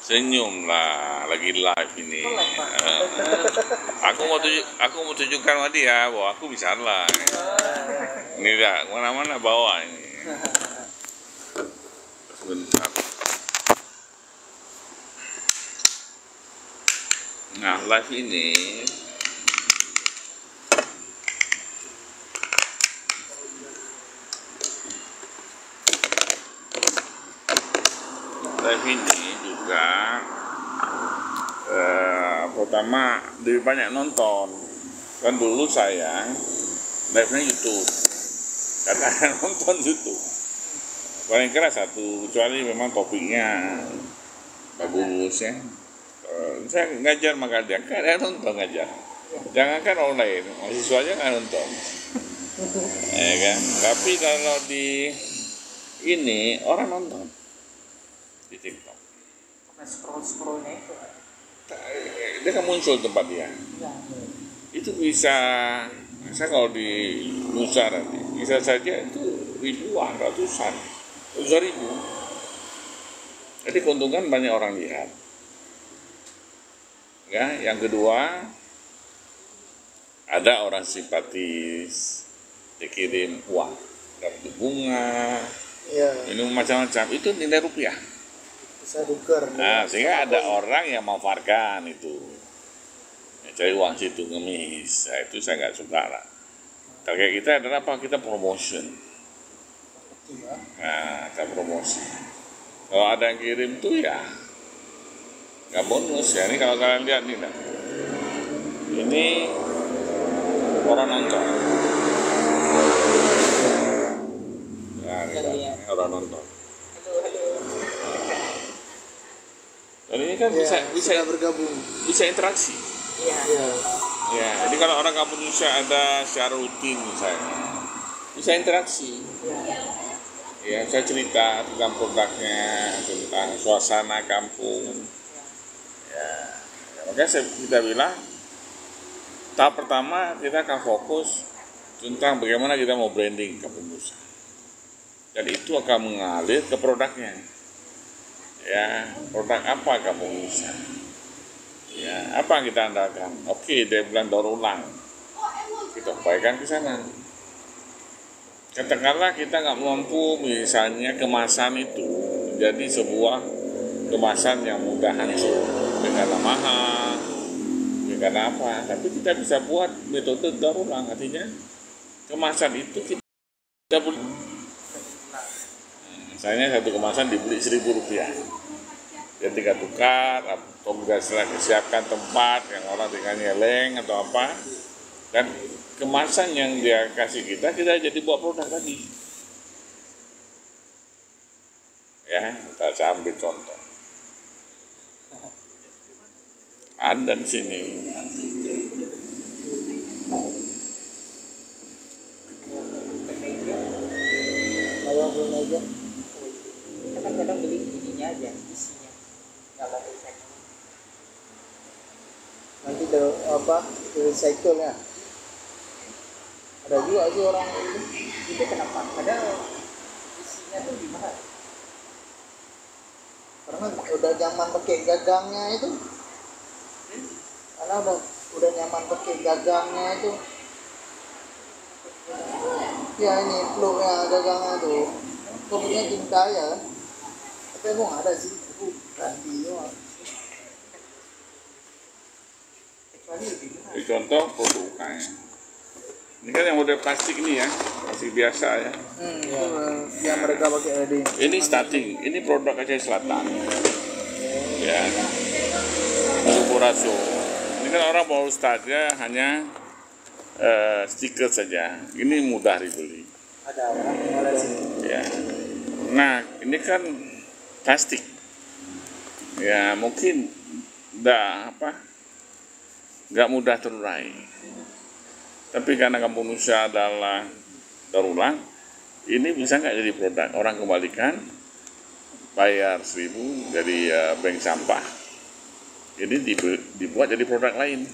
Senyum lah, lagi live ini. Aku mau tunjukkan sama dia bahwa aku bisa live. Ini dah, mana-mana bawa ini. Sebentar. Nah, live ini juga pertama lebih banyak nonton. Kan dulu saya live-nya YouTube, kadang nonton YouTube paling keras satu, kecuali memang topiknya bagus ya. Saya ngajar maka dia kadang nonton ngajar, jangankan online, mahasiswanya nggak nonton. Ya kan? Tapi kalau di ini orang nonton di TikTok. Scroll-scrollnya itu Dia kan muncul tempat dia. Itu bisa, saya kalau di Nusa nanti bisa saja itu ribuan, ratusan ribu. Jadi keuntungan banyak orang lihat. Ya, yang kedua ada orang simpatis dikirim uang, dapat bunga, ini macam-macam, itu nilai rupiah. bisa tukar. Nah, sehingga ada orang yang memanfaatkan itu, ya, cari uang situ ngemis. Nah, itu saya nggak suka lah. Target kita adalah apa? Kita promotion. Nah, kita promosi. Kalau ada yang kirim tuh ya nggak bonus ya. Ini kalau kalian lihat nih, ini orang nonton. Nah, ini orang nonton. Dan ini kan bisa bergabung, bisa interaksi. Ya, jadi kalau orang kampung Indonesia ada secara rutin misalnya, bisa interaksi. Ya, saya cerita tentang produknya, tentang suasana kampung. Ya, makanya kita bilang tahap pertama kita akan fokus tentang bagaimana kita mau branding kampung Nusa. Dan itu akan mengalir ke produknya. Ya, produk apa kampung Nusa? Ya, apa yang kita andalkan? Oke, dia bilang daur ulang, kita upayakan ke sana. Katakanlah kita nggak mampu misalnya kemasan itu jadi sebuah kemasan yang mudah hancur dengan mahal, dengan apa? Tapi kita bisa buat metode daur ulang, artinya kemasan itu kita boleh. Misalnya satu kemasan dibeli Rp1.000, ketika tukar atau sudah siapkan tempat yang orang tinggal nyeleng atau apa, dan kemasan yang dia kasih kita jadi buat produk lagi. Ya, kita ambil contoh. Ada di sini. Kalau belum aja kadang beli ininya aja, isinya nggak mau recycle. Nanti recycle ya. Ada juga sih orang itu kenapa? Padahal isinya tuh gimana? Karena udah nyaman pakai gagangnya itu. Karena udah nyaman pakai gagangnya itu. Ya ini peluknya gagangnya tuh. Kok punya cinta ya? Tapi emang ada sih, aku ganti doang. Ini contoh produk UKM. Ini kan yang model plastik ini ya, plastik biasa ya. Yang mereka pakai ini starting, ini produk Aceh Selatan. Ya, Raso. Ini kan orang mau start ya hanya stiker saja. Ini mudah dibeli. Ada orang ya. Nah, ini kan plastik. Ya, mungkin nggak mudah terurai. Tapi karena kampung Nusa adalah daur ulang, ini bisa nggak jadi produk? Orang kembalikan, bayar 1.000 dari bank sampah. Ini dibuat jadi produk lain.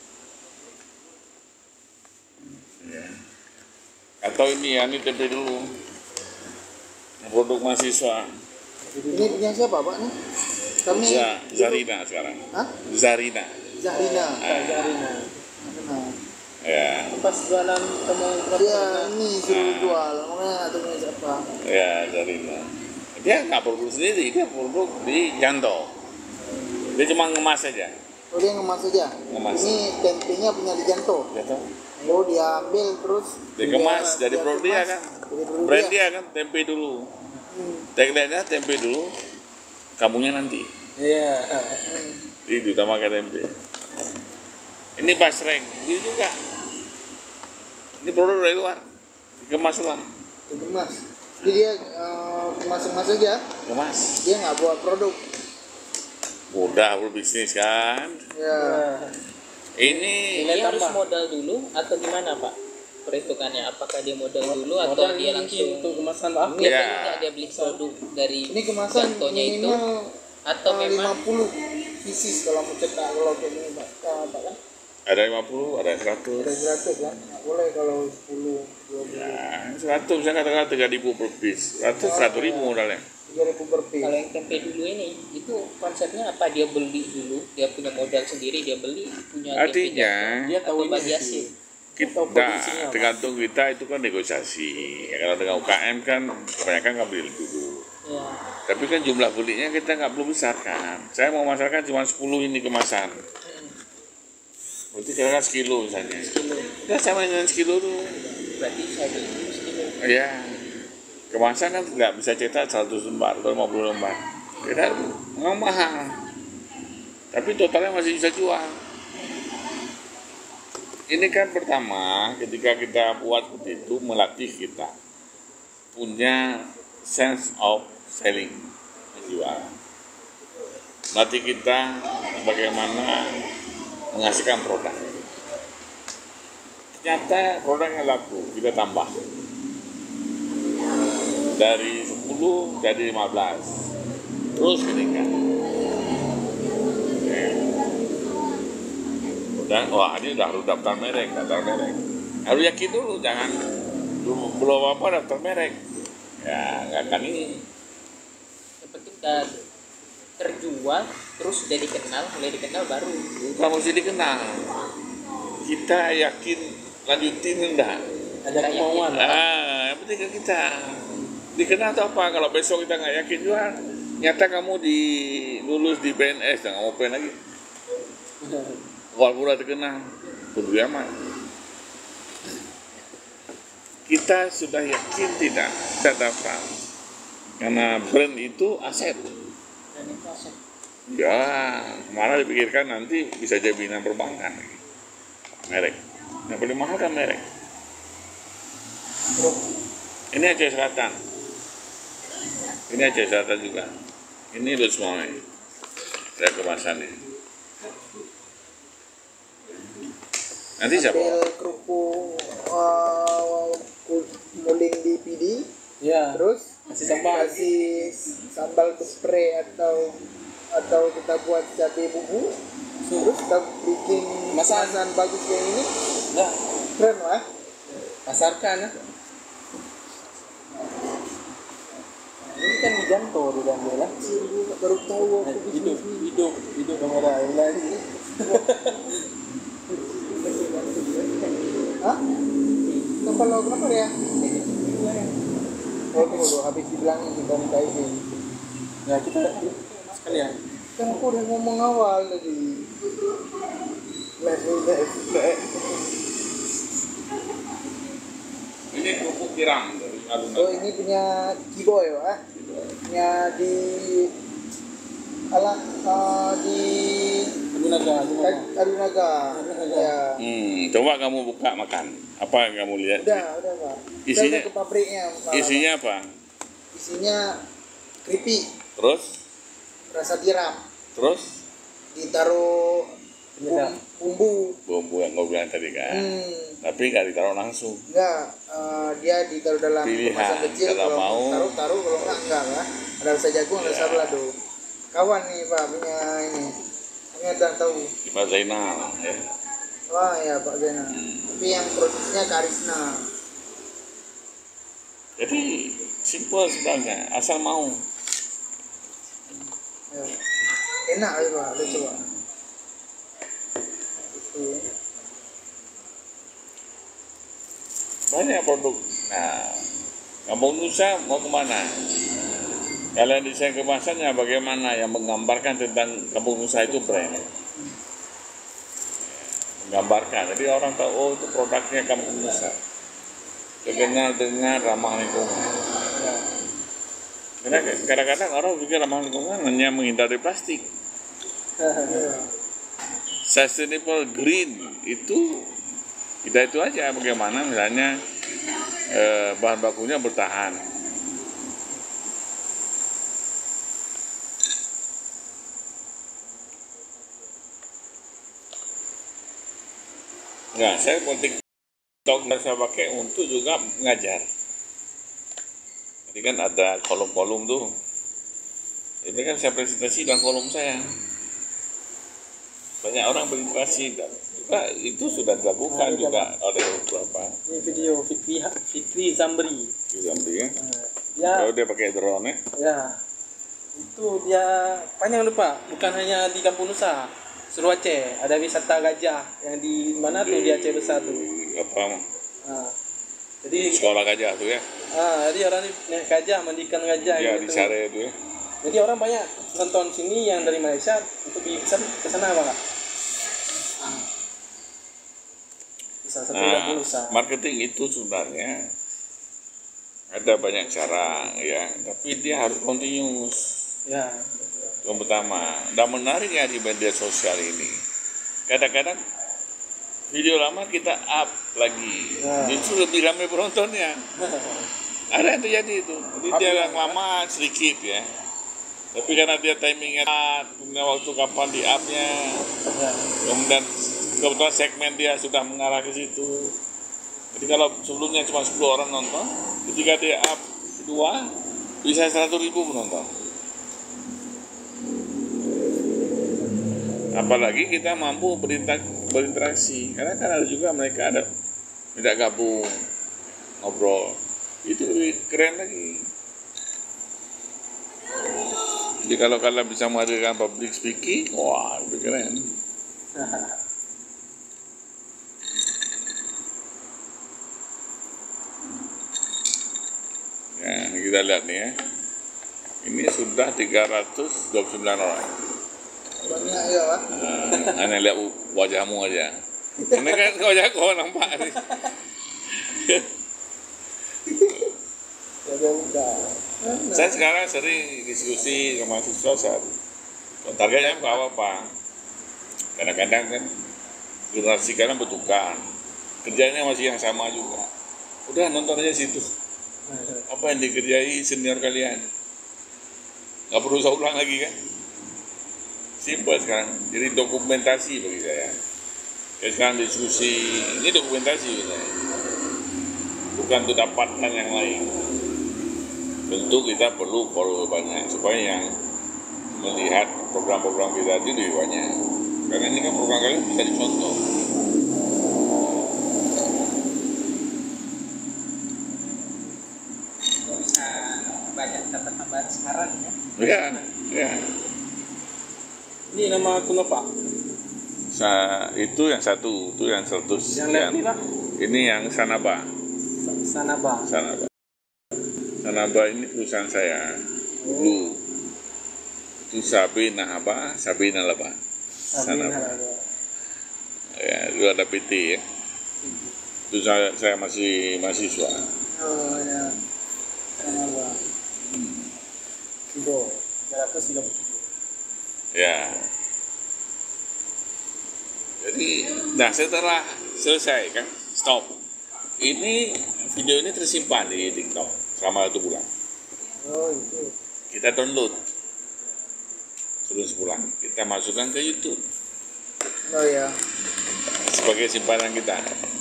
Ya. Atau ini tempe dulu. Produk mahasiswa. Ini punya siapa Pak nih? Kami Zarina sekarang. Hah? Zarina. Zarina. Zarina. Nah. Ya. Pas jualan kamu Dia ini suruh jual, makanya atau punya siapa? Ya, Zarina. Dia nggak produk sendiri, dia produk di Janto. Dia cuma ngemas aja. Oh dia ngemas aja. Ngemas. Ini tempenya punya di Janto. Janto. Oh dia ambil terus Dikemas jadi produk dia kan. Brand dia. dia kan, tempe dulu. Tagline-nya tempe dulu, kamunya nanti. Iya. Itu utama kayak tempe. Ini basreng, ini juga. Ini produk dari luar, dikemas ulang. Dikemas. Jadi dia kemas-kemas aja. Kemas. Dia nggak buat produk. Mudah berbisnis kan. Ya. Ini Dia harus modal dulu atau gimana Pak? Perhitungannya apakah dia modal dulu atau dia langsung untuk kemasan Pak? biasanya Ya. nggak dia beli produk dari Ini kemasan Jantonya itu minimal atau memang 50 pieces kalau mau cetak kalau kayak gini Pak. Pak kan? ada 50, ada 100. Ada 100 kan? Nggak boleh kalau 10, 20, Ya, 100 saya katakan 3.000 per piece. 100.000 modalnya. 3.000 per piece. kalau yang tempe dulu ini itu konsepnya apa, dia beli dulu, dia punya modal sendiri, dia beli punya Artinya, tempe dia atau tahu bagi ini hasil. kita tergantung kita itu kan negosiasi. Ya, kalau dengan UKM kan kebanyakan nggak beli dulu. Ya. Tapi kan jumlah belinya kita nggak perlu besar kan. Saya mau masarkan cuma 10 ini kemasan. Berarti kira-kira sekilo misalnya. Udah saya mainin sekilo tuh. Berarti saya beli segini. Iya. Kemasan kan nggak bisa cetak 100 lembar atau 50 lembar. Kita memang mahal. Tapi totalnya masih bisa jual. Ini kan pertama ketika kita buat seperti itu melatih kita punya sense of selling, menjual. Melatih kita bagaimana menghasilkan produk. Ternyata produknya laku, kita tambah. Dari 10 jadi 15. Terus meningkat. Dan wah ini udah daftar merek. Harus yakin dulu, jangan belum apa daftar merek. Ya nggak akan ini. Yang penting udah terjual, terus udah dikenal, mulai dikenal baru. Bukan mesti dikenal. Kita yakin lanjutin enggak? Ada kemauan. Yang penting kan kita dikenal atau apa? Kalau besok kita nggak yakin jual, nyata kamu lulus di PNS, jangan mau PNS lagi. Walaupun udah terkenal, peduli amat. Kita sudah yakin tidak kita daftar, karena brand itu aset. Dan itu aset. Ya, malah dipikirkan nanti bisa jaminan perbankan. Merek. Yang paling mahal kan merek. Ini Aceh Selatan. Ini Aceh Selatan juga. Ini Lusmoy. Saya kemasannya. Nanti siapa? Ambil kerupuk muling di PD, Iya. terus Kasih sambal. kasih sambal ke spray atau kita buat cabai bumbu, terus kita bikin kemasan bagus kayak ini, Nah, keren lah. pasarkan ya. Ini kan di Janto di Janto lah. Baru tahu aku Hidup dong ada yang lain. Hah? Kenapa ya? Oh tunggu, habis dibilangin kita minta izin. Ya kita sekalian. Kan aku udah ngomong awal tadi. Ini kerupuk tiram dari Alun-Alun. Oh ini punya Kiboy ya? Punya di Alunaga. Ya. Coba kamu buka makan. Apa yang kamu lihat? Udah Pak. Isinya- Udah ke pabriknya. malah. Isinya apa? Isinya keripik, Terus? rasa tiram, Terus? ditaruh bumbu. Bumbu yang kau bilang tadi kan. Tapi nggak ditaruh langsung. Enggak, dia ditaruh dalam Pilihan, kemasan kecil. kalau mau. taruh, kalau enggak lah. Ada rasa jagung, ada rasa balado. Kawan nih Pak punya ini. Ini udah tahu. Di Pak Zainal ya. Wah ya Pak Zainal. Tapi yang produksinya Karisna. Jadi simple sebenarnya, asal mau. Ya. enak itu ada coba. Banyak produk. Nah, Kampung Nusa mau kemana? Kalian desain kemasannya bagaimana yang menggambarkan tentang Kampung Nusa itu brand. Menggambarkan, jadi orang tahu oh itu produknya Kampung Nusa. Terkenal dengan ramah lingkungan. Karena kadang-kadang orang pikir ramah lingkungan hanya menghindari plastik. Sustainable green itu kita itu aja bagaimana misalnya bahan bakunya bertahan. Nah, saya politik saya pakai untuk juga mengajar. Jadi kan ada kolom-kolom tuh. Ini kan saya presentasi dalam kolom saya. Banyak orang berinteraksi dan juga itu sudah dilakukan juga oleh beberapa. Ini video Fikri Zambri. Ya. Kalau dia pakai drone ya. Ya. Itu dia panjang lupa, bukan hanya di Kampung Nusa. Seru Aceh, ada wisata gajah yang di mana tuh di Aceh besar tuh. Apa? Jadi sekolah gajah tuh ya. Jadi orang naik gajah, mandikan gajah ya, gitu. Di Sare itu ya. Jadi orang banyak nonton sini yang dari Malaysia untuk pergi ke sana Pak. Marketing itu sebenarnya ada banyak cara ya, tapi dia harus continuous. Ya. Yang pertama, dan menariknya di media sosial ini, kadang-kadang video lama kita up lagi, justru lebih ramai penontonnya. Ada yang terjadi itu, jadi dia yang lama sedikit ya, tapi karena dia timingnya punya waktu kapan di upnya, kemudian kebetulan segmen dia sudah mengarah ke situ. Jadi kalau sebelumnya cuma 10 orang nonton, ketika dia up kedua bisa 100.000 penonton. Apalagi kita mampu berinteraksi, karena kan ada juga mereka ada tidak gabung ngobrol, itu lebih keren lagi. Jadi kalau kalian bisa menghadirkan public speaking, wah lebih keren. Ya, kita lihat nih ya, ini sudah 329 orang. Banyak ya Pak. Hanya lihat wajahmu aja. Ini kan wajah kau nampak nih. Saya sekarang sering diskusi sama mahasiswa. Targetnya apa? Kadang-kadang kan generasi kalian bertukar, kerjanya masih yang sama juga. Udah nonton aja situ. Apa yang dikerjai senior kalian? Gak perlu saya ulang lagi kan? Simpel sekarang, jadi dokumentasi bagi saya. Sekarang diskusi, ini dokumentasi sebenarnya. Bukan untuk dapatkan yang lain. Tentu kita perlu follow banyak supaya yang melihat program-program kita itu lebih banyak. Karena ini kan program kalian bisa dicontoh. Bisa banyak dapat tambahan sekarang ya. Ya. Ini nama akun apa? Itu yang satu, itu yang 100. Ini yang Sanaba. Sanaba ini perusahaan saya dulu. Itu Sabina Laba. Sanaba. Ya, itu ada PT ya. Itu saya masih mahasiswa. Oh ya. Sanaba. Itu 330. Ya. Jadi, nah setelah selesai kan, stop. Ini video ini tersimpan di TikTok selama 1 bulan. Oh itu. Kita download sebelum sebulan. Kita masukkan ke YouTube. Oh ya. Sebagai simpanan kita.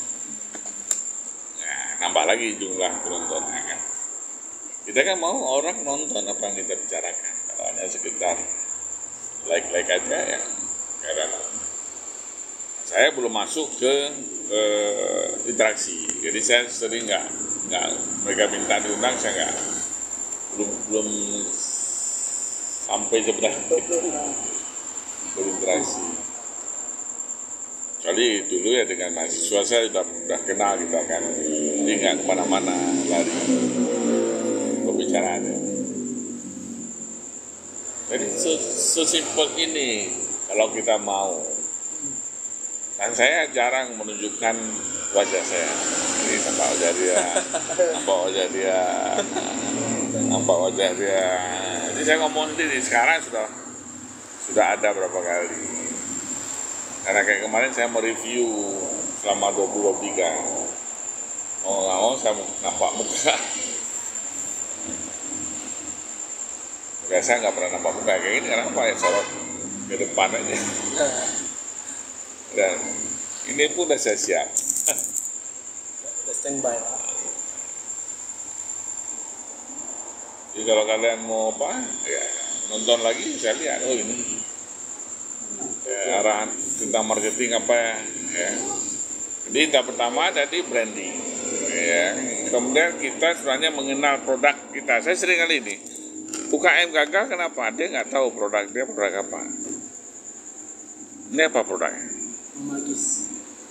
Nah, nambah lagi jumlah penontonnya kan. Kita kan mau orang nonton apa yang kita bicarakan. Kalau hanya sekedar like aja ya kadang saya belum masuk ke interaksi, jadi saya sering nggak mereka minta diundang, saya belum sampai sebenarnya itu. berinteraksi. Kali dulu ya dengan mahasiswa saya sudah kenal kita kan, jadi nggak kemana-mana lari pembicaraannya. Jadi sesimpel ini kalau kita mau. Dan saya jarang menunjukkan wajah saya. Jadi nampak wajah dia, nampak wajah dia, nampak wajah dia. Jadi saya ngomong sendiri. Sekarang sudah ada berapa kali. Karena kayak kemarin saya mereview selama 2023. Oh nggak mau saya nampak muka. Biasa nggak pernah nampak muka kayak gini karena apa ya, sorot ke depan aja. Dan ini pun udah saya siap. Udah standby lah. Jadi kalau kalian mau apa, ya nonton lagi saya lihat. Oh ini arahan tentang marketing apa ya. Jadi tahap pertama tadi branding. Ya. Kemudian kita sebenarnya mengenal produk kita. Saya sering kali ini UKM gagal kenapa? Dia nggak tahu produk dia produk apa. Ini apa produknya? Magis.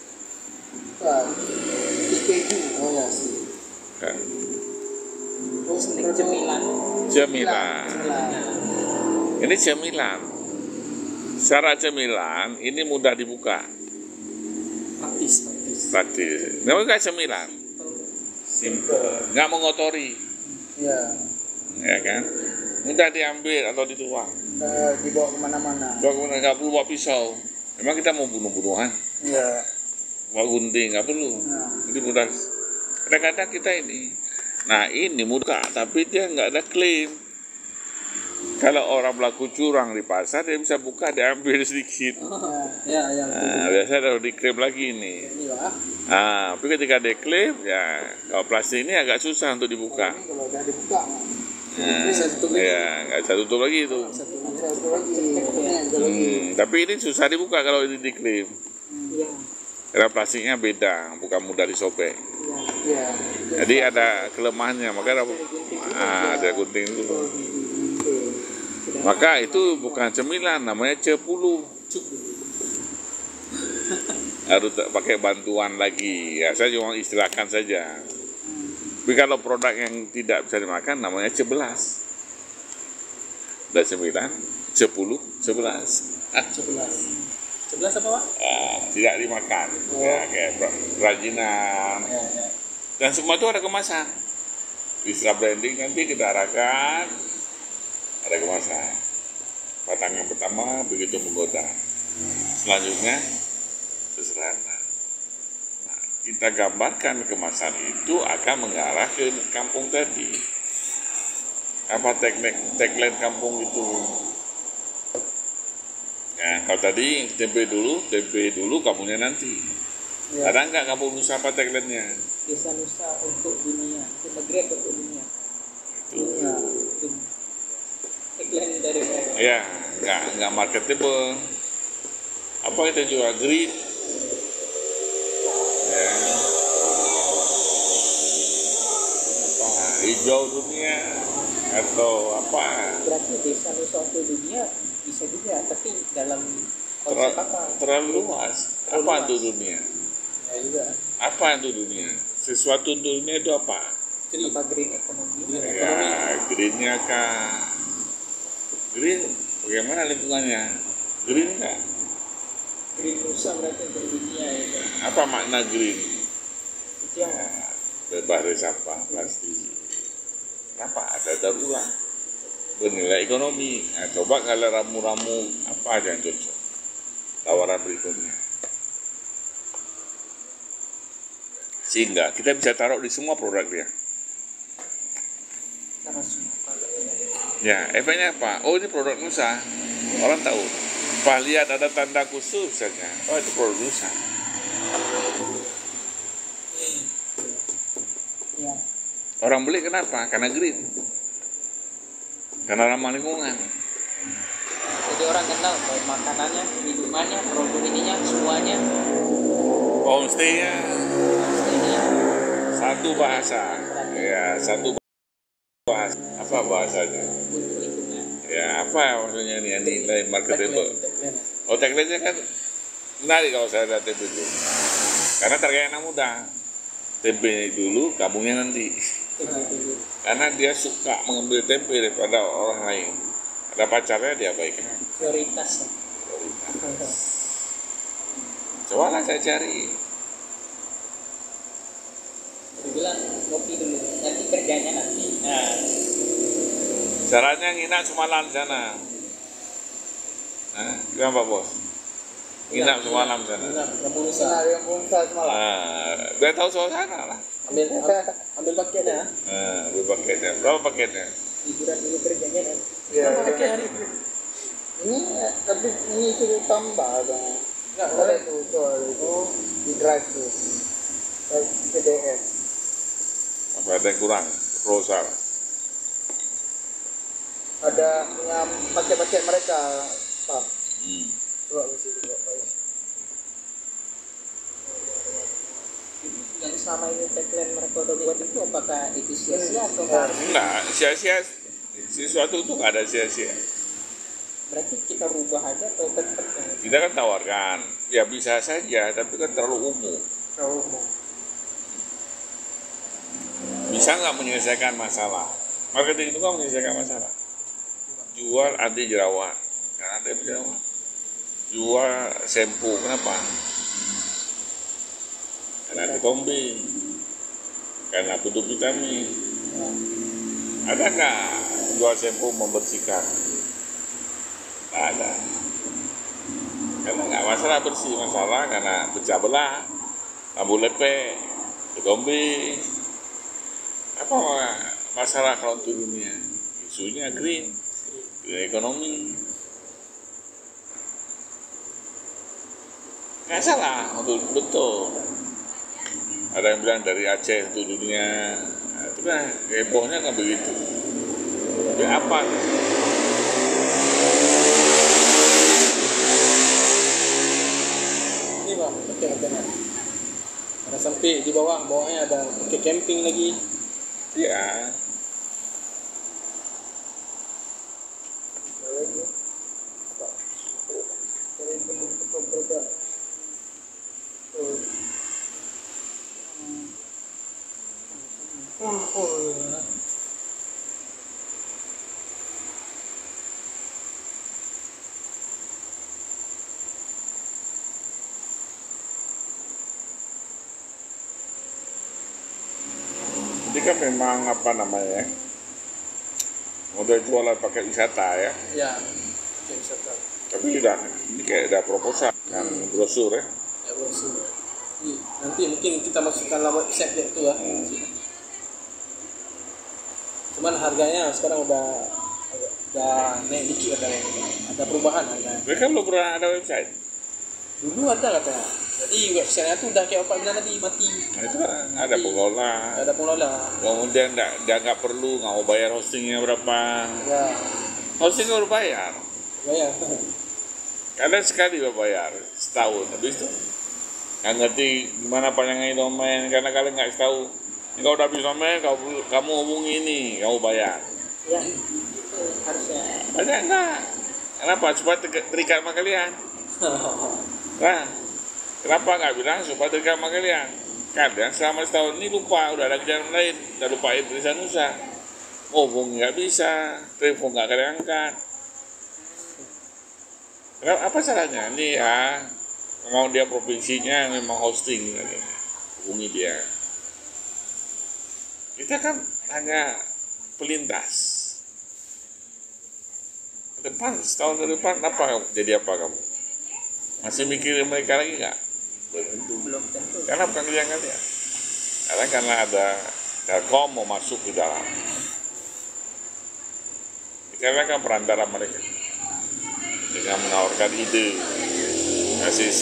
Keju. Oh ya sih. Kan. Oh, cemilan. Cemilan. Ini cemilan. Secara cemilan ini mudah dibuka. Praktis. Namanya cemilan. Simple. Nggak mengotori. Ya. Ya kan? Mudah diambil atau dituang. Dibawa kemana-mana. Bawa kemana, nggak perlu bawa pisau. Memang kita mau bunuh-bunuhan. Iya. Bawa gunting nggak perlu. Jadi mudah. Kadang-kadang kita ini. Nah ini mudah, tapi dia nggak ada klaim. Kalau orang berlaku curang di pasar, dia bisa buka, diambil sedikit. Ya. Nah, biasanya harus diklaim lagi ini. Nah, tapi ketika diklaim, ya kalau plastik ini agak susah untuk dibuka. Kalau udah dibuka, Bisa tutup lagi. Ya, nggak bisa tutup lagi itu. Tapi ini susah dibuka kalau ini diklaim. Karena plastiknya beda, bukan mudah disobek. Jadi ada kelemahannya, maka ada gunting dulu. Maka itu bukan cemilan, namanya cepulu. Harus pakai bantuan lagi. Ya, saya cuma istilahkan saja. Tapi kalau produk yang tidak bisa dimakan, namanya cebelas. Dan 9, 10, 11. 11 apa, Pak? Tidak dimakan. Ya, kayak kerajinan. Dan semua itu ada kemasan. Istilah branding nanti kita arahkan, ada kemasan. Batangan pertama begitu menggoda. Selanjutnya sederhana. Nah, kita gambarkan kemasan itu akan mengarah ke kampung tadi. Apa tagline kampung itu? Nah, kalau tadi tempe dulu, kampungnya nanti. Ada nggak kampung Nusa apa tagline-nya? Desa Nusa untuk dunia, negeri untuk dunia. Tagline dari mereka. Ya, nggak marketable. Apa kita jual green? Ya. Apa hijau dunia atau apa? Berarti desa Nusa untuk dunia bisa juga, tapi dalam konsep apa? Terlalu luas. Apa itu dunia? Ya juga. Apa itu dunia? Sesuatu untuk dunia itu apa? Green ekonomi. Ya, greennya kah? Green, bagaimana lingkungannya? Green kah? Green Nusa berarti untuk dunia itu. Apa makna green? Itu yang Bebas dari sampah plastik. Kenapa? Ada daur ulang. Bernilai ekonomi. Nah, coba kalau ramu-ramu apa aja yang cocok? Tawaran berikutnya. Sehingga kita bisa taruh di semua produk dia. karena semua Ya, efeknya apa? Oh, ini produk Nusa. Orang tahu. Pak lihat ada tanda khusus misalnya. Oh, itu produk Nusa. ya. Orang beli kenapa? Karena green. Karena ramah lingkungan. Jadi orang kenal baik makanannya, minumannya, produk ininya, semuanya. Homestay-nya Ini satu bahasa. Ya, satu bahasa. Apa bahasanya? untuk lingkungan. Ya, apa maksudnya ini nilai marketable? Oh, tagline-nya kan menarik kalau saya lihat tempe itu. Karena target anak muda. Tempe dulu, kampungnya nanti. Karena dia suka mengambil tempe daripada orang lain. Ada pacarnya dia baikkan. Prioritas. Coba lah saya cari. Bilang kopi dulu, nanti kerjanya nanti. Nah, Caranya nginap semalam sana. Nah, gimana Pak Bos? Nginap semalam sana. Yang berusaha. Nah, yang bungsa semalam. Dia tahu suasana lah. Ambil paketnya. Ambil paketnya. Berapa paketnya? liburan dulu kerjanya nanti. Iya. Pakai hari Ini tapi ini sudah tambah bang. enggak Ada tuh soal itu di drive tuh. PDF. Apa ada yang kurang? Proposal. Ada yang paket-paket mereka, Pak. Coba bisa juga, Pak. Yang selama ini tagline mereka udah buat itu apakah itu sia-sia atau enggak? Enggak, sia-sia. Sesuatu itu nggak ada sia-sia. Berarti kita rubah aja atau tetap Kita kan tawarkan, ya bisa saja, tapi kan terlalu umum. Bisa nggak menyelesaikan masalah? Marketing itu kan menyelesaikan masalah. Jual anti jerawat, karena anti jerawat. Jual shampoo, kenapa? Karena anti tombing, karena butuh vitamin. Ada nggak jual shampoo membersihkan? Nggak ada. Karena nggak masalah bersih, masalah karena pecah belah, rambut lepek, tombing. Apa masalah kalau untuk dunia? Isunya green ekonomi. Nggak salah, untuk betul. Ada yang bilang dari Aceh untuk dunia. Nah, itu kan hebohnya kan begitu. Tapi apa? ini bang pakai ada sampai di bawahnya ada pakai camping lagi. Ya. Ini kan memang apa namanya? Model jualan pakai wisata ya. Ya oke bisa tahu. Tapi udah ini kayak ada proposal kan brosur ya. Ya brosur. Nanti mungkin kita masukkan dalam website dia itu ya. Cuman harganya sekarang udah naik dikit katanya. Ada perubahan harganya. Mereka belum pernah ada website. Dulu ada katanya. Jadi websitenya tuh udah kayak apa bilang tadi mati. Nah, itu kan ada pengelola. Ada pengelola. Kemudian dia nggak perlu nggak mau bayar hostingnya berapa. Ya. Hosting nggak bayar. Bayar. Kadang sekali bayar setahun. Habis itu nggak ngerti gimana panjangnya domain karena kalian nggak tahu. Kalau udah habis domain kamu hubungi ini kamu bayar. Ya, itu harusnya. Banyak enggak? Kenapa? Supaya terikat sama kalian. Nah, kenapa nggak bilang supaya terikat sama kalian? Kadang selama setahun ini lupa, udah ada kerjaan lain, udah lupain tulisan nusa. Hubungi nggak bisa, telepon nggak kalian angkat. Apa caranya? Ini ya, mau dia provinsinya memang hosting, hubungi dia. Kita kan hanya pelintas. Ke depan, setahun ke depan, jadi apa kamu? Masih mikirin mereka lagi nggak? Belum tentu. Karena bukan kalian. Karena ada Telkom mau masuk di dalam. Karena kan perantara mereka dengan menawarkan ide ACC.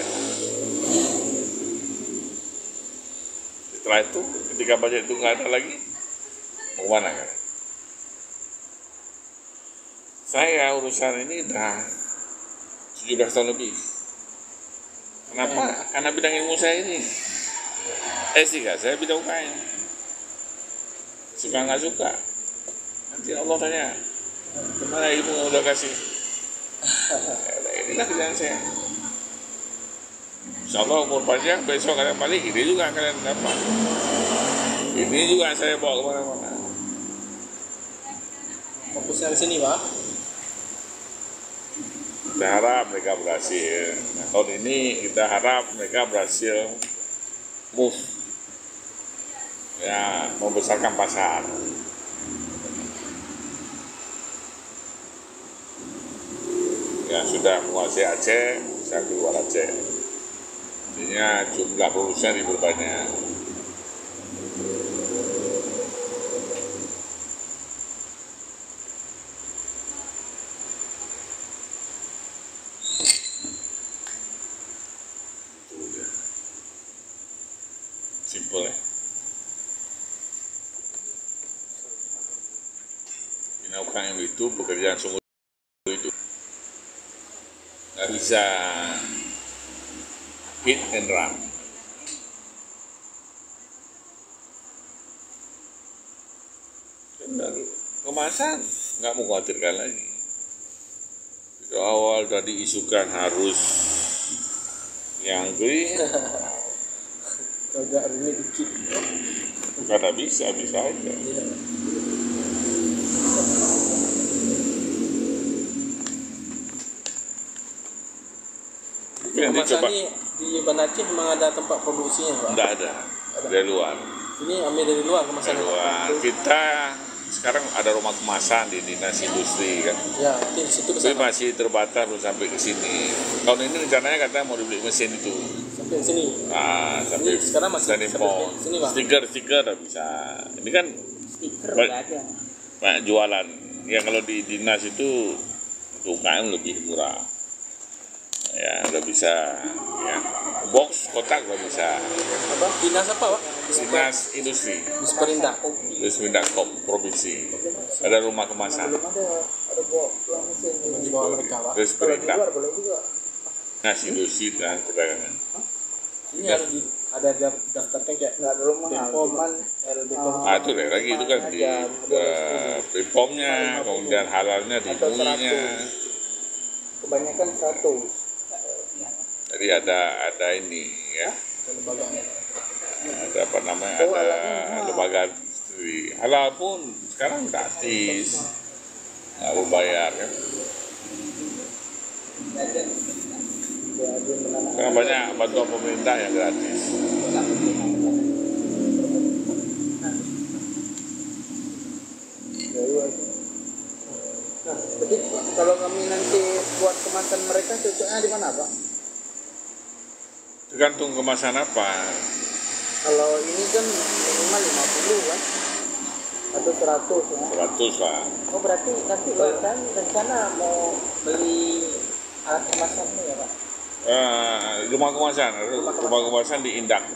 Setelah itu, ketika budget itu nggak ada lagi, mau kemana kan? Saya urusan ini udah 17 tahun lebih. Kenapa? Karena bidang ilmu saya ini. Saya bidang UKM. Suka nggak suka? Nanti Allah tanya, kemana ilmu yang udah kasih? inilah kerjaan saya. Insya Allah umur panjang, besok kalian balik, ini juga kalian dapat. Ini juga saya bawa kemana-mana. Fokusnya di sini, Pak. Kita harap mereka berhasil. Nah, tahun ini kita harap mereka berhasil move, ya, membesarkan pasar. Yang sudah menguasai Aceh bisa keluar Aceh. Artinya jumlah produsen lebih banyak. Simple ya. Ini UKM itu pekerjaan sungguh itu. Nggak bisa hit and run. Kemasan nggak mau khawatirkan lagi. Itu awal udah diisukan harus yang green. Agak rumit dikit. Karena bisa aja. Iya. Kemasan Coba. ini di Banda Aceh memang ada tempat produksinya, Pak? Nggak ada. Dari luar. Ini ambil dari luar kemasan. Dari luar. Kita sekarang ada rumah kemasan di Dinas Industri kan. Ya, di situ Tapi kesana. masih terbatas belum sampai ke sini. Tahun ini rencananya katanya mau dibeli mesin itu. Sampai sini. Nah, sampai Ini sekarang masih dan impor. sampai sini, Bang. Stiker udah bisa. Ini kan Stiker Baik. nggak ada. banyak jualan. Ya kalau di dinas itu untuk UKM lebih murah. Ya udah bisa. Ya. Box kotak udah bisa. Apa? Dinas apa, Pak? Dinas Industri. Di Perindak. Terus Pindakop Provinsi. Ada rumah kemasan. Belum ada bawa pulang mesin Di bawah mereka, Pak. Terus kalau di Perindak. luar boleh juga. Dinas Industri dan Perdagangan. Ini harus ada daftarkan kayak Nggak terlalu mahal, Bepom, cuman Bepom. Ah itu deh lagi itu kan di BPOM-nya, kemudian halalnya di MUI-nya. kebanyakan 100. Jadi ada ini ya, ada apa namanya, ada lembaga industri. Halal pun sekarang gratis, nggak perlu bayar kan. Sekarang banyak bantuan pemerintah yang gratis. Nah, jadi kalau kami nanti buat kemasan mereka cocoknya di mana, Pak? Tergantung kemasan apa. Kalau ini kan minimal 50 kan? Atau 100 ya? 100 lah. Oh berarti nanti kan rencana mau beli alat kemasannya ya Pak? Rumah kemasan di Indak.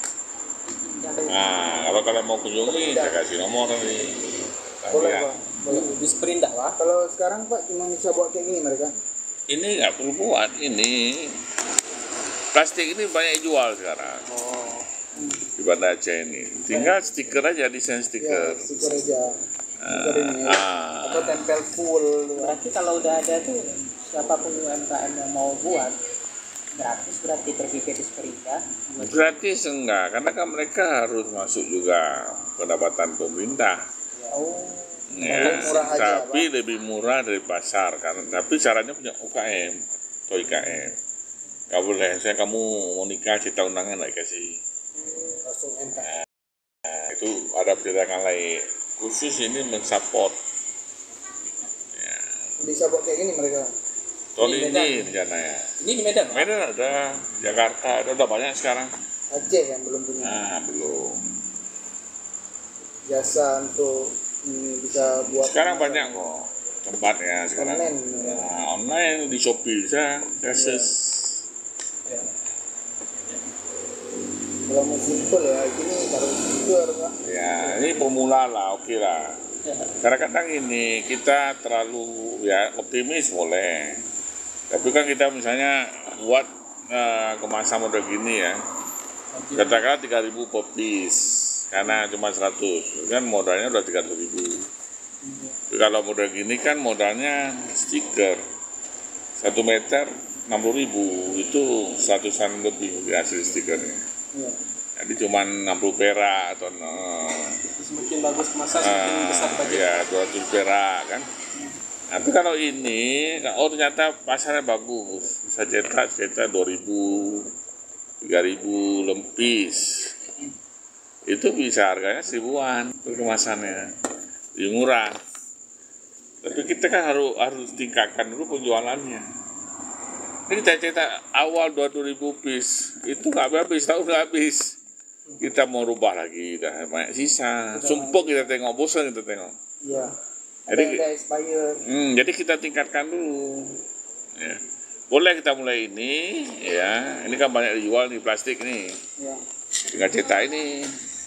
Nah, kalau kalian mau kunjungi, saya kasih nomor nanti. Boleh, Ya. Pak. Boleh. Di Perindak, Pak. Kalau sekarang, Pak, cuma bisa buat kayak gini mereka? Ini nggak perlu buat ini. Plastik ini banyak jual sekarang di Banda Aceh ini. Tinggal stiker aja, desain Ya, stiker. stiker aja. Stiker ini. Atau tempel full. Berarti kalau udah ada tuh siapapun UMKM yang mau buat gratis berarti pergi ke Disperindah buat Gratis enggak, karena kan mereka harus masuk juga pendapatan pemerintah. Ya, murah aja, tapi lebih murah dari pasar kan. Tapi syaratnya punya UKM atau IKM. Gak boleh, saya kamu mau nikah cita undangan nggak kasih. Langsung MK. Nah, itu ada perjalanan lain. Khusus ini mensupport. Ya. Bisa buat kayak gini mereka. Tahun Di ini rencananya. Ini di Medan, Pak? Medan ada, Jakarta ada, udah banyak sekarang. Aceh yang belum punya Nah, belum. jasa untuk bisa buat. Sekarang banyak kok tempatnya sekarang. Online. Nah, online di Shopee bisa akses. Kalau mau simple ya, gini taruh stiker, Pak. Ya, ini pemula lah, oke lah. Kadang-kadang ini kita terlalu ya optimis boleh. Tapi kan kita misalnya buat kemasan model gini ya. Katakanlah 3.000 per piece karena cuma 100. Kan modalnya udah 300.000. Kalau model gini kan modalnya stiker 1 meter 60.000 itu 100-an lebih di hasil stikernya. Iya. Jadi cuma 60 perak atau Semakin bagus kemasan semakin besar budget. ya 200 perak kan. Tapi kalau ini, ternyata pasarnya bagus, bisa cetak 2.000, 3.000 lempis, itu bisa harganya 1.000-an untuk kemasannya, lebih murah. Tapi kita kan harus tingkatkan dulu penjualannya. Ini kita cetak awal 2.000 piece, itu nggak habis, tahu nggak habis. Kita mau rubah lagi, udah banyak sisa. Sumpuk kita tengok, bosan kita tengok. Iya. Jadi kita tingkatkan dulu. Ya. Boleh kita mulai ini, ya. Ini kan banyak dijual nih plastik nih. Ya. Tinggal cetak ini.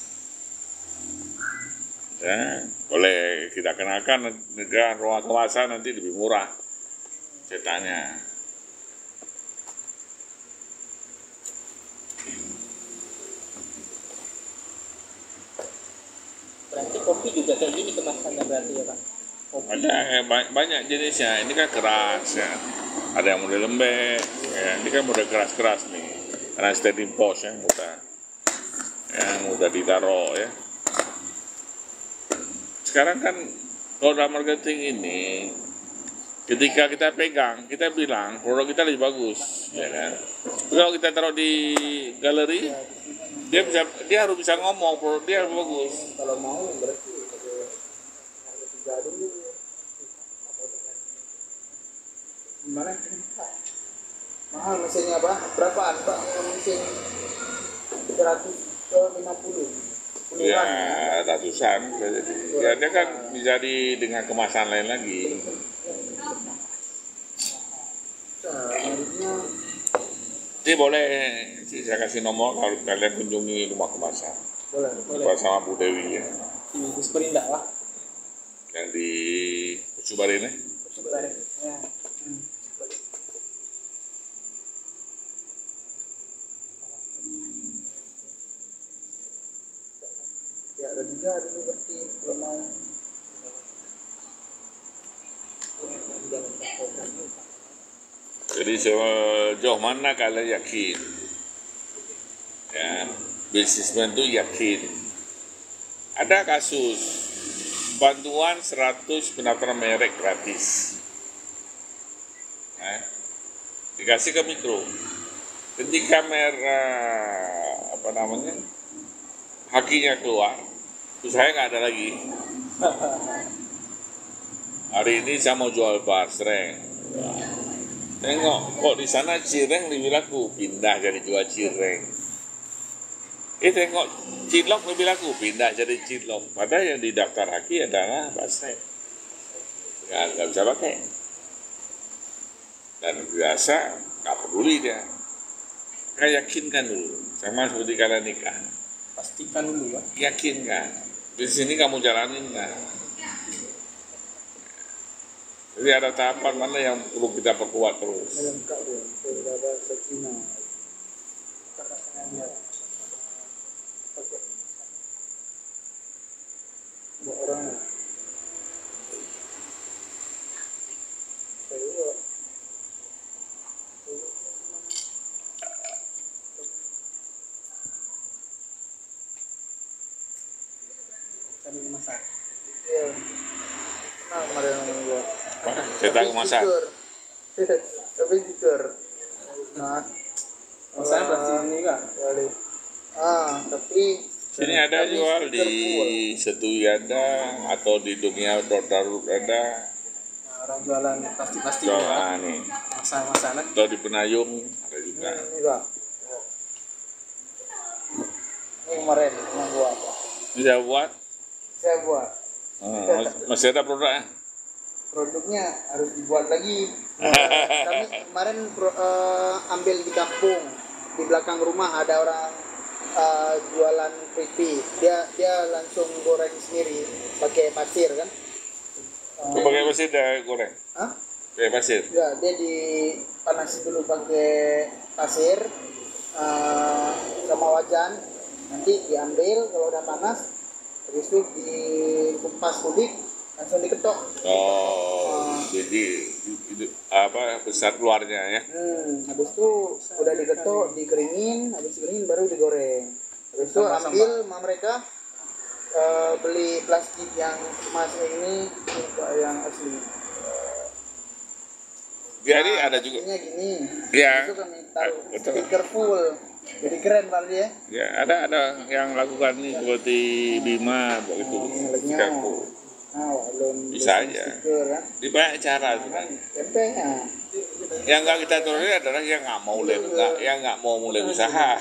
Ya, boleh kita kenalkan negara ruang kemasan nanti lebih murah cetaknya. Berarti kopi juga kayak gini kemasannya berarti ya Pak? Kopi. Ada banyak jenisnya. Ini kan keras ya. Ada yang model lembek. Ya. Ini kan model keras-keras nih. Karena standing post ya mudah. Yang mudah ditaruh ya. Sekarang kan kalau dalam marketing ini, ketika kita pegang, kita bilang produk kita lebih bagus, ya kan? Kalau kita taruh di galeri, dia harus bisa ngomong produk dia lebih bagus. Kalau mau berarti harga 3 dulu. Gimana? Mahal mesinnya Pak? Berapaan Pak? Mesin 100 ke 50. Ya ratusan bisa jadi. Ya dia kan bisa dengan kemasan lain lagi. Jadi boleh saya kasih nomor kalau kalian kunjungi rumah kemasan. Boleh. Bersama Bu Dewi ya. Di Sperindak Pak. Yang di Ucubarin ya. Ya. Ya ada juga dulu berarti kalau mau. Jadi sejauh mana kalian yakin? Ya, bisnismen itu yakin. Ada kasus bantuan 100 pendaftaran merek gratis. Dikasih ke mikro. Ketika hakinya keluar, saya nggak ada lagi. Hari ini saya mau jual bar sereng. Tengok, kok di sana cireng lebih laku, pindah jadi jual cireng. Tengok, cilok lebih laku, pindah jadi cilok. Padahal yang di daftar haki adalah basreng. Nggak bisa pakai. Dan biasa, nggak peduli dia. Kayak yakinkan dulu, sama seperti kalian nikah. Pastikan dulu ya. Yakinkan, di sini kamu jalanin kan. Jadi ada tahapan mana yang perlu kita perkuat terus. Lengkap ya, ada bahasa Cina. Buat orang Tadi masak. iya. Nah, kemarin gua. Cetak kemasan. Tapi jujur. Nah, Masalahnya pasti ini Kak. kali. Tapi Sini ada jual di Setui ada, atau di Dunia Darut ada. Nah, orang jualan plastik-plastik Jual ya. nih. Masalah-masalah. Atau di Penayung ada juga. ini Pak. Ini kemarin yang gua apa? Bisa buat. Saya buat. Masih ada produknya. Produknya harus dibuat lagi. Kami kemarin ambil di kampung, di belakang rumah ada orang jualan crispy. Dia langsung goreng sendiri pakai pasir kan. Pakai pasir dah goreng. Hah? Pakai pasir. Ya, dia dipanasi dulu pakai pasir sama wajan. Nanti diambil kalau udah panas, habis itu dikupas kulit, langsung diketok. Jadi itu apa besar keluarnya ya. Habis itu udah diketok, dikeringin, habis dikeringin baru digoreng. Habis itu ambil sama mereka beli plastik yang emas ini yang asli. Jadi ada juga. Ini gini. Ya. Itu kami taruh stiker full. Jadi keren Pak ya. Ya, ada yang lakukan ini seperti Bima begitu. Stiker. Bisa aja. Kan? Di banyak cara sebenarnya. Tempenya. Yang nggak kita turunin adalah yang nggak mau mulai usaha.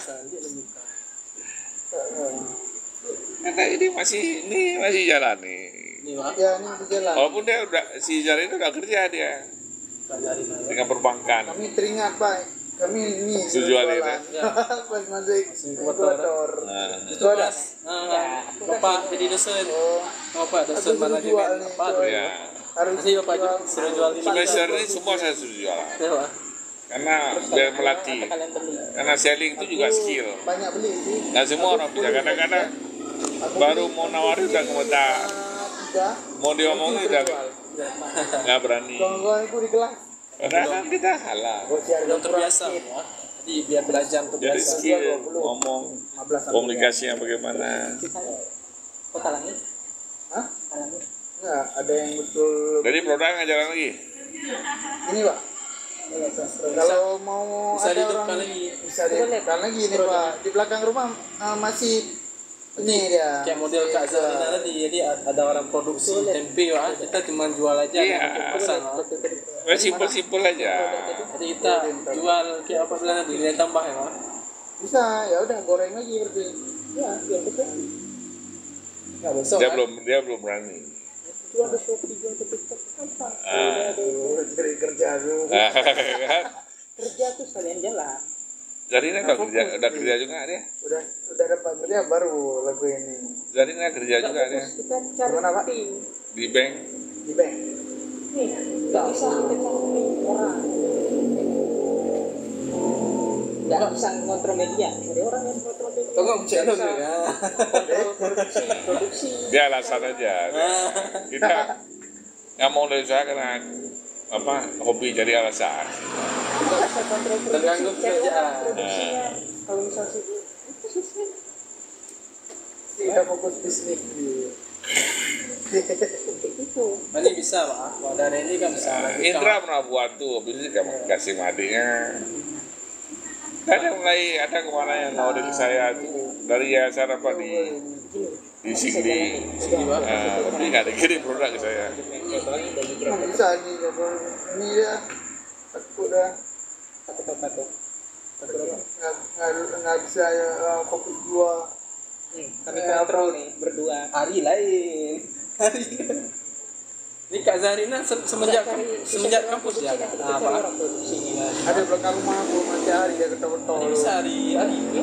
Karena ini masih jalan nih. Ya ini masih jalan. Walaupun dia si Jari itu udah kerja dia dengan perbankan. Kami teringat Pak. Kami ini jualan ya. pas masuk inkubator. Itu ada. Bapak jadi dosen. Bapak dosen manajemen apa? Ya. Harus Bapak suruh jual ini. Semester ini semua saya suruh jualan. Karena biar melatih. Karena selling itu juga skill. Banyak beli sih. Nah semua orang bisa. Kadang-kadang baru mau nawarin udah komentar. Mau diomongin udah nggak berani. Kalau aku di kelas. Padahal kan kita halal. Belum terbiasa. Jadi biar belajar Jadi terbiasa. skill ngomong komunikasinya bagaimana. Kota Langit? Hah? Enggak, ada yang betul. Jadi produk nggak jalan lagi. Ini Pak. Kalau mau Bisa ada dihidupkan orang lagi. bisa dihidupkan lagi nih Pak. Di belakang rumah masih ini dia. Kayak model Kak Zarina tadi, jadi ada orang produksi tempe, kita cuma jual aja. Iya. Pasang, Simpel-simpel aja. jadi kita jual kayak apa bilang nanti nilai tambah ya, Pak. Bisa, ya udah goreng lagi berarti. Ya, biar betul. Nggak besok. Dia belum berani. Jual di Shopee, jual di TikTok, apa? Cari kerja dulu. Kerja tuh sekalian jalan. Zarina udah kerja juga dia. Udah dapat kerja baru lagu ini. Zarina kerja juga dia. Kita cari Mana, Pak? tim. Di bank. Di bank. Nih, nggak bisa kita cari orang. Nggak bisa ngontrol media. Jadi orang yang ngontrol media. Tunggu cek dulu ya. Produksi. Dia alasan aja. Kita nggak mau dari usaha karena apa hobi jadi alasan. Kita bisa kontrol produksi. Terganggu Cari pekerjaan. orang produksinya. Kalau misal sibuk, itu susah. Tidak fokus bisnis gitu. Itu. Ini bisa Pak, wadah ini kan bisa. Indra pernah buat tuh, bisnis kamu kasih madinya. Ada kemana yang nawarin saya tuh dari yayasan apa di Sigli, tapi nggak dikirim produk ke saya. Nggak bisa nih, ini ya takut dah. Takut apa tuh? Nggak bisa fokus dua. Kami kontrol nih berdua. Hari lain. Ini Kak Zarina semenjak kampus ya. Apa? Ada belakang rumah aku masih hari dia ketemu Bisa hari.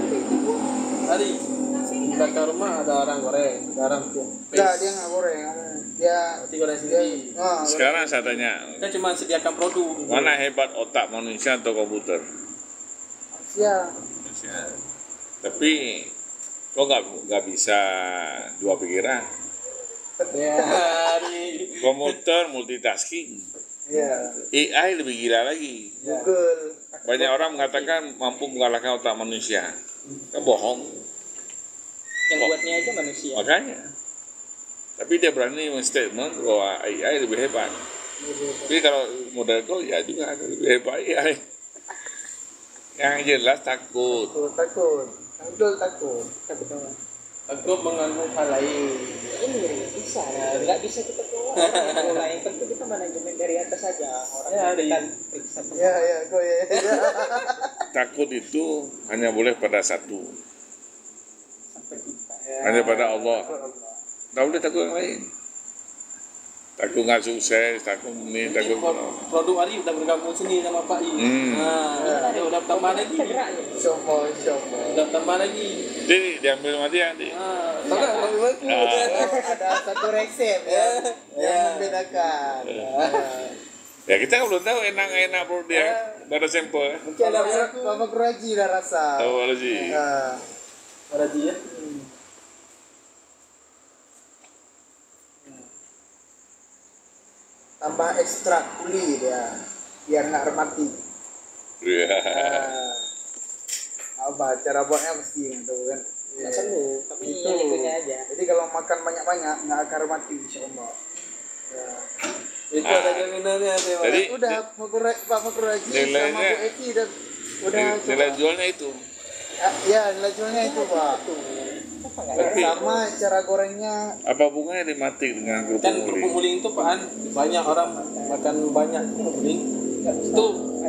Di belakang rumah ada orang goreng, ada orang Enggak, dia nggak goreng. Dia goreng sendiri. Sekarang saya tanya, Kita cuma sediakan produk. mana hebat otak manusia atau komputer? ya Tapi kok nggak bisa dua pikiran? Ya, hari. Komputer multitasking, ya AI lebih gila lagi. Google. Banyak orang mengatakan mampu mengalahkan otak manusia. Kan bohong. Yang buatnya aja manusia. Makanya. Tapi dia berani men-statement bahwa AI lebih hebat. Tapi kalau model itu ya juga lebih hebat AI. Yang jelas takut. Takut. Betul takut. Takut mengganggu hal lain. Ini bisa, nggak bisa kita kelola. Kelola yang penting kita manajemen dari atas saja. Orang Ya, ada kan yang- periksa. Kok ya. Takut itu hanya boleh pada satu. Sampai kita. Hanya pada Allah. Nggak boleh takut yang lain. Takut nggak sukses, takut ini, Jadi takut. produk Ari udah bergabung sini sama Pak I. Nah, dia udah tambah lagi. Sombong. Udah tambah lagi. Jadi diambil sama dia nanti. Tahu nggak kalau aku? Ada satu resep yang membedakan. Ya kita kan belum tahu enak produk dia. Baru sampel. Mungkin Bapak Kuraji dah rasa. Tahu apa sih? Ada dia. tambah ekstrak kuli dia biar nggak remati. Apa cara buatnya mesti gitu kan. Nggak perlu, tapi Itu. itunya aja. Jadi kalau makan banyak-banyak nggak akan remati insyaallah. Ya. Itu ada jaminannya sih, Pak. Jadi Udah Pak Makuraji sama nilainya- Bu Eki udah nilai jualnya itu. ya nilai jualnya itu Pak. Tapi Sama cara gorengnya apa hubungannya dimatik dengan kerupuk Kan muling? kerupuk muling itu Pak, banyak orang makan banyak kerupuk muling. Itu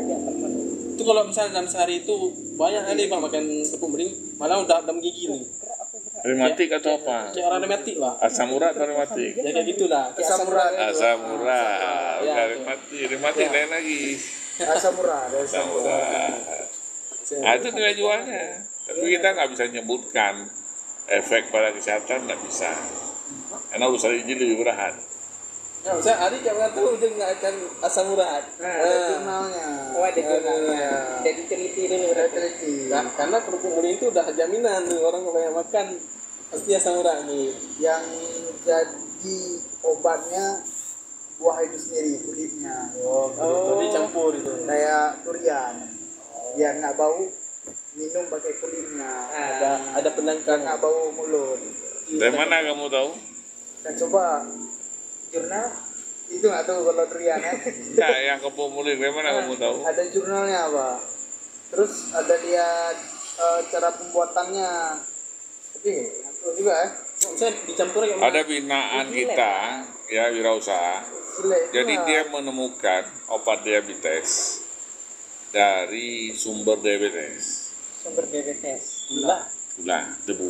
kalau misalnya dalam sehari itu banyak kali Pak makan kerupuk muling, malah udah menggigil nih. Rematik atau apa? Kayak orang rematik Pak. Asam urat atau rematik? Ya kayak gitulah. Kayak Asam urat. Asam urat. Ya, Bukan oke. rematik. Rematik lain lagi. asam urat, Asam urat. Nah, itu nilai jualnya. Tapi kita nggak bisa nyebutkan efek pada kesehatan, nggak bisa. Karena usaha izin lebih berat. Ya, saya hari kayak nggak tahu dia nggak akan asam urat. ada jurnalnya. Oh, ada jurnalnya. Jadi teliti dulu. Ada teliti. Nah, karena kerupuk muling itu udah jaminan nih, orang banyak makan pasti asam urat nih. Yang jadi obatnya buah itu sendiri kulitnya. Itu dicampur itu. Kayak durian. Biar nggak bau, minum pakai kulitnya. Ada penangkang. Nggak bau mulut. Dari mana kamu tahu? Dan coba jurnal itu nggak tahu kalau durian ya. Nah, yang kerupuk muling dari mana kamu tahu? Ada jurnalnya Pak. Terus ada lihat cara pembuatannya. Tapi nggak tahu juga ya. Saya dicampur kayak Ada binaan kita, ya wirausaha. Gila, itu Jadi mah. dia menemukan obat diabetes dari sumber diabetes, Sumber diabetes. gula. gula, tebu.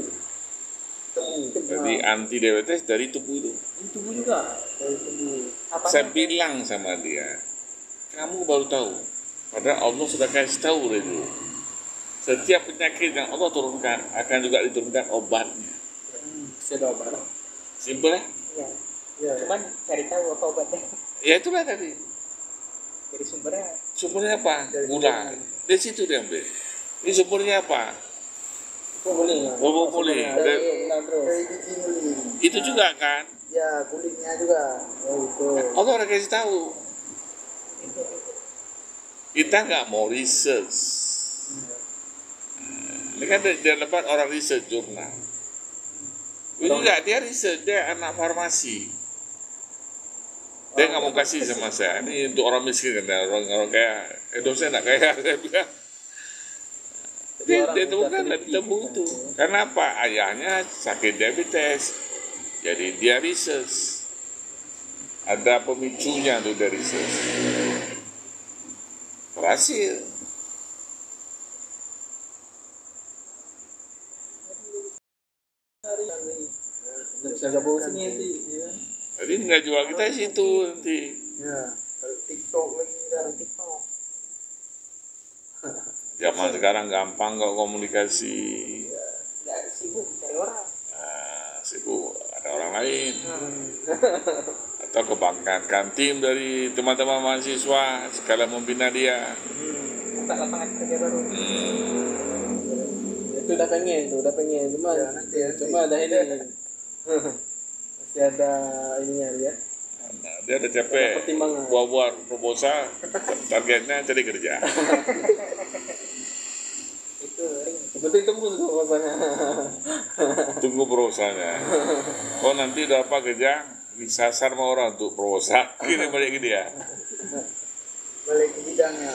Jadi anti diabetes dari tebu itu. Itu juga. Apa? Saya bilang sama dia, kamu baru tahu. Padahal Allah sudah kasih tahu itu. Setiap penyakit yang Allah turunkan akan juga diturunkan obatnya. Saya ada obat. Simpel ya? Ya. Ya. Cuman cari tahu apa obatnya. Ya itulah tadi. Dari sumbernya. Sumbernya apa? Gula. Dari situ dia ambil. Ini sumbernya apa? Kerupuk muling. Kerupuk muling. Dari biji muling. Itu juga kan? Ya kulitnya juga. Oh itu. Allah udah kasih tahu. Kita nggak mau research. Ini kan dia lebat orang research jurnal. Ini juga dia research, dia anak farmasi. Dia nggak mau kasih sama saya. Ini untuk orang miskin kan, orang kaya. Dosen nggak kaya, saya bilang. Dia temukan dari tebu itu. Karena apa? Ayahnya sakit diabetes. Jadi dia research. Ada pemicunya tuh dari research. Berhasil. Nggak bisa gabung sini nanti. Ya. Jadi nggak jual kita di situ nanti. Ya. Kalau TikTok lagi dari TikTok. Zaman sekarang gampang kok komunikasi. Nggak sibuk cari orang. Nah, sibuk ada orang lain. Atau kebangkankan tim dari teman-teman mahasiswa sekalian membina dia. Buka lapangan kerja baru. Itu udah pengen, cuma Ya, nanti. cuma ada ini. Masih ada ininya ya. Nah, dia ada capek Pertimbangan. buat proposal, targetnya cari kerja. Itu ring. Yang penting tembus tuh rasanya. Tunggu proposalnya. Oh nanti udah apa kerja disasar sama orang untuk proposal. Gini balik ke dia. Balik ke bidangnya.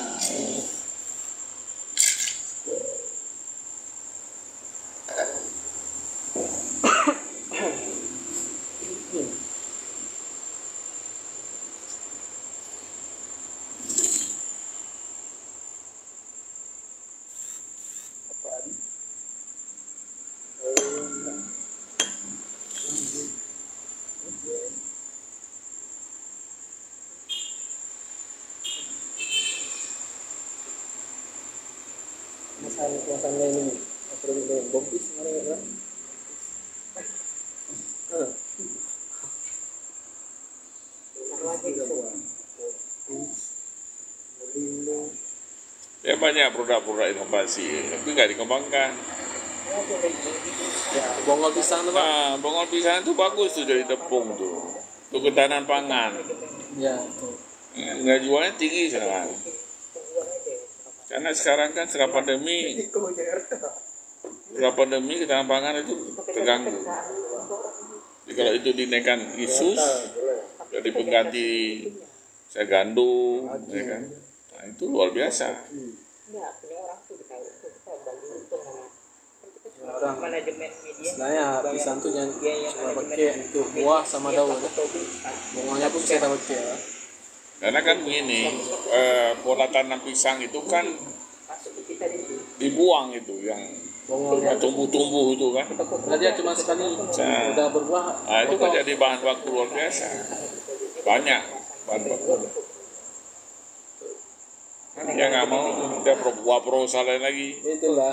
Masalah ini. Apa ini bombis kemarin ya? Ya banyak produk-produk inovasi, tapi nggak dikembangkan. Ya, bongol pisang tuh Pak. Nah, bongol pisang itu bagus tuh jadi tepung tuh, untuk ketahanan pangan. Ya, betul. Nggak jualnya tinggi sekarang. Karena sekarang kan setelah pandemi ketahanan pangan itu terganggu. Jadi kalau itu dinaikkan Yesus, jadi pengganti saya gandum, ya kan? Nah, itu luar biasa. Orang sebenarnya pisang tuh jangan cuma pakai untuk buah sama daun. Bunganya pun bisa pakai ya. Karena kan begini, pola tanam pisang itu kan dibuang itu yang tumbuh-tumbuh itu kan. Nah, dia cuma sekali udah berbuah. Nah, itu kan jadi bahan baku luar biasa. Banyak bahan baku. Dia nggak mau, dia buah prosa lain lagi. Itulah.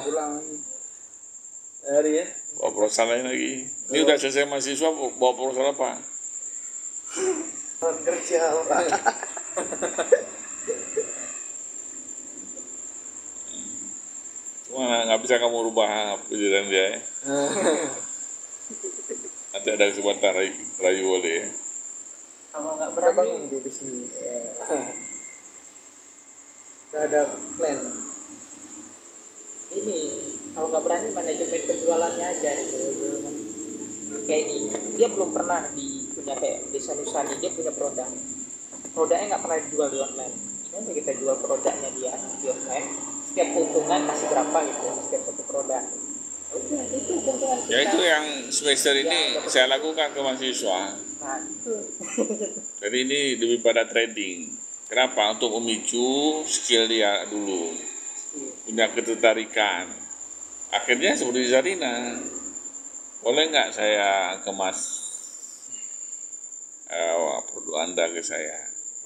Hari ya. Buah prosa lain lagi. Ini udah selesai mahasiswa, buah prosa apa? Kerja Pak. Cuma nggak bisa kamu rubah pikiran dia ya. Nanti ada kesempatan rayu boleh ya. Kalau nggak Berapa berani, di sini? Nggak ada plan. ini kalau nggak berani manajemen penjualannya aja gitu. Kayak ini, dia belum pernah punya kayak desa Nusani, dia punya produknya nggak pernah dijual di online. Ini kita jual produknya dia di online, setiap keuntungan kasih berapa gitu setiap satu produk. Udah, itu keuntungan kita. Ya itu yang semester ini saya lakukan ke mahasiswa. Nah, itu. Jadi ini lebih pada trading. Kenapa? Untuk memicu skill dia dulu, punya ketertarikan. Akhirnya seperti Zarina, boleh nggak saya kemas produk Anda ke saya?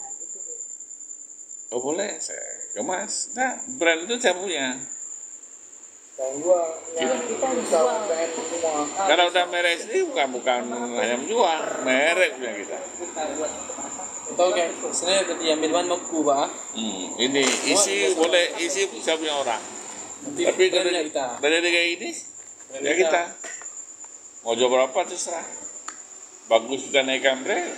Oh boleh, saya kemas. Nah, brand itu saya punya. Dan gua yang Kita bisa jual. pengen semua. Karena udah merek ini bukan hanya menjual, merek punya kita. Bukan buat kemasan. Atau kayak sebenarnya diambil bahan baku pak. Ini isi boleh isi bisa punya orang. Tapi brandnya kita. dari kayak ini ya kita mau jual berapa terserah. Bagus kita naikkan brand,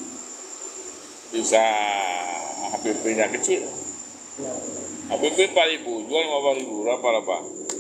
bisa HPP-nya kecil. HPP 4.000, jual 5.000, berapa?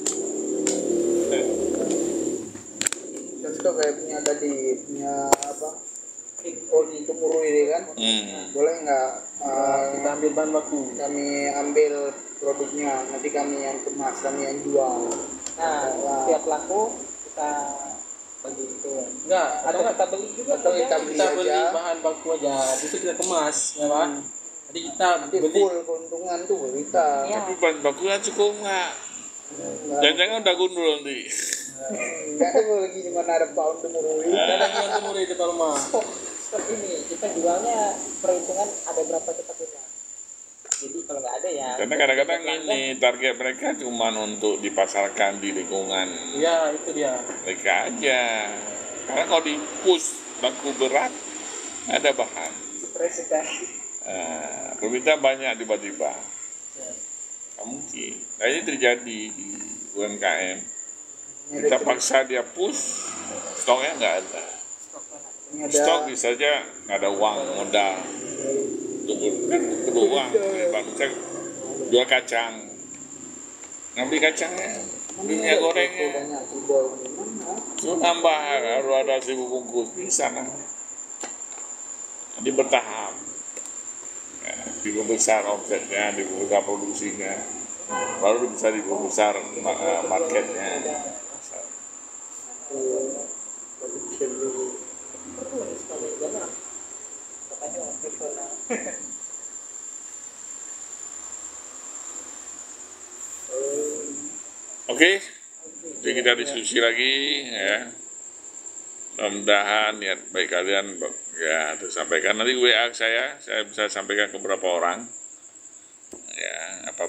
Contoh kayak punya tadi punya apa? Oli Tumurui ini kan. Boleh nggak Kita ambil bahan baku. kami ambil produknya, nanti kami yang kemas, kami yang jual. Nah, setiap laku kita bagi itu. Enggak, Atau kita beli juga. Atau kita boleh. beli kita beli aja. bahan baku aja, itu kita kemas, ya pak. Jadi kita Nanti beli. full keuntungan tuh kita. Iya. Tapi bahan bakunya cukup nggak? Jangan-jangan udah gundul nanti. Nggak ada lagi di mana ada Pak Tumurui. Kita ada yang temui di depan rumah. Seperti ini, kita jualnya perhitungan ada berapa kita punya. Jadi kalau nggak ada ya. Karena kadang-kadang ini target mereka cuma untuk dipasarkan di lingkungan Iya, itu dia. mereka aja. Karena kalau di push baku berat ada bahan. Stres kita. Permintaan banyak tiba-tiba. Nggak mungkin. Nah ini terjadi di UMKM. Kita paksa dia push, stoknya nggak ada. Ini ada Stok bisa aja nggak ada uang modal. Kan perlu uang. Saya jual kacang, ngambil kacangnya, beli minyak gorengnya, banyak cibol mana? itu nambah harus ada 1.000 bungkus bisa lah. Jadi bertahap. Ya, diperbesar omsetnya, diperbesar produksinya, baru bisa diperbesar marketnya. Oke, jadi kita diskusi lagi ya. Mudah-mudahan niat baik kalian ya tersampaikan. Nanti WA saya bisa sampaikan ke beberapa orang.